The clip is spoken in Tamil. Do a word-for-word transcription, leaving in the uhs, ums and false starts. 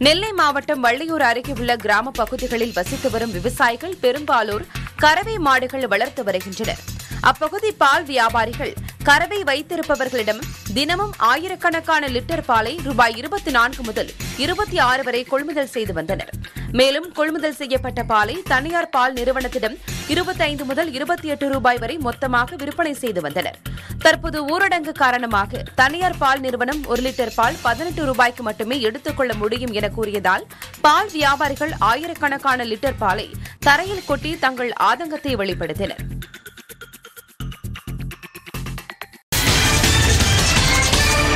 நெல்லை மாவட்டம் வள்ளியூர் அருகே உள்ள கிராம பகுதிகளில் வசித்து வரும் விவசாயிகள் பெரும்பாலோர் கறவை மாடுகள் வளர்த்து வருகின்றனர். அப்பகுதி பால் வியாபாரிகள் கறவை வைத்திருப்பவர்களிடம் தினமும் ஆயிரக்கணக்கான லிட்டர் பாலை ரூபாய் இருபத்தி நான்கு முதல் இருபத்தி ஆறு வரை கொள்முதல் செய்து வந்தனர். மேலும் கொள்முதல் செய்யப்பட்ட பாலை தனியார் பால் நிறுவனத்திடம் இருபத்தைந்து முதல் இருபத்தி எட்டு ரூபாய் வரை மொத்தமாக விற்பனை செய்து வந்தனர். தற்போது ஊரடங்கு காரணமாக தனியார் பால் நிறுவனம் ஒரு லிட்டர் பால் பதினெட்டு ரூபாய்க்கு மட்டுமே எடுத்துக் கொள்ள முடியும் என கூறியதால் பால் வியாபாரிகள் ஆயிரக்கணக்கான லிட்டர் பாலை தரையில் கொட்டி தங்கள் ஆதங்கத்தை வெளிப்படுத்தினர்.